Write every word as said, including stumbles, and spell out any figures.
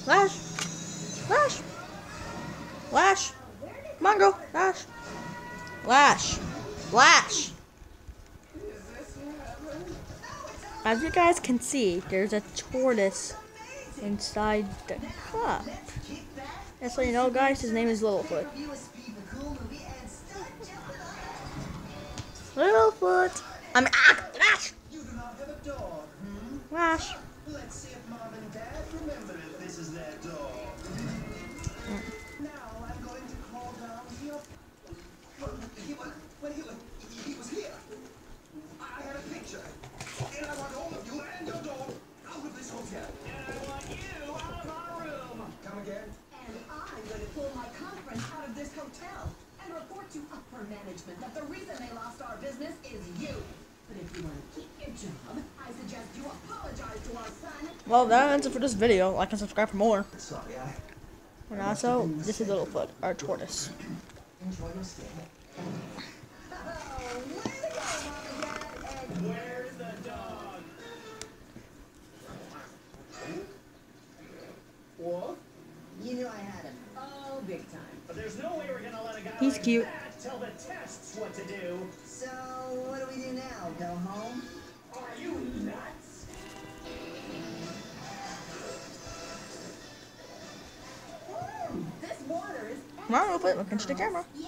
Lash. Lash. Lash. Come on, girl. Lash. Lash. Lash. As you guys can see, there's a tortoise inside the cup. And so you know, guys, his name is Littlefoot. Littlefoot. I'm ah, Lash. Lash. Let's see if mom and dad remember if this is their dog. Now I'm going to call down your. Well, he was, when he was, he was here. I had a picture, and I want all of you and your dog out of this hotel. And I want you out of our room. Come again? And I'm going to pull my conference out of this hotel and report to upper management that the reason they lost our business is you. But if you want to keep your job, I suggest you apologize to our son. Well, that ends it for this video. Like and subscribe for more. Sorry, I. And also, this is Littlefoot, our tortoise. Enjoy your stay. Oh, way to go, Mom and Dad. And Where's the dog? What? you knew I had him. Oh, big time. But there's no way we're gonna let a guy He's like cute. that tell the tests what to do. So, what do we do now? Go home? Are you nuts? This water is Come on, Littlefoot, look into the camera.